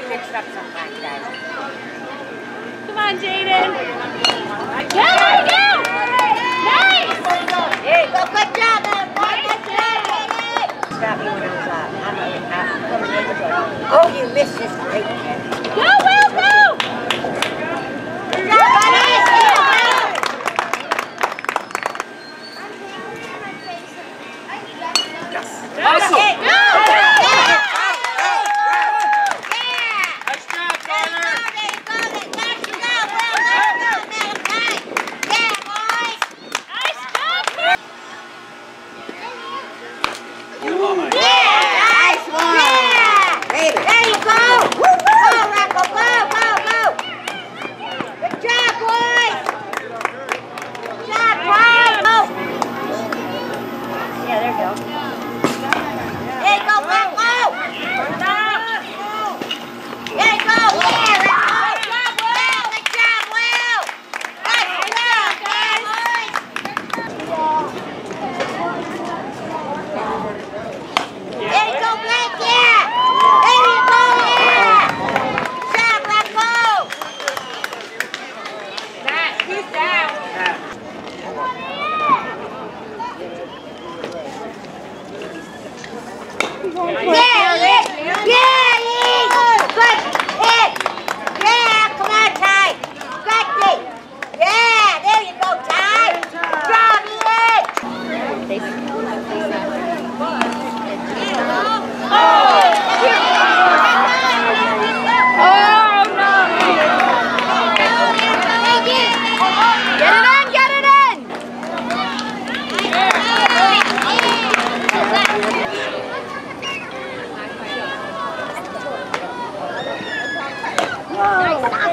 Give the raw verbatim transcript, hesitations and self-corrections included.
mixed up sometimes, guys. Come on, Jaden. Go, go! Nice! There you go. Good job, man. Good job. Stop me when I was uh, I'm, I'm coming in the door. Oh, you missed this great man. Go, Will, go! Good job, buddy. Hustle! Go! Whoa!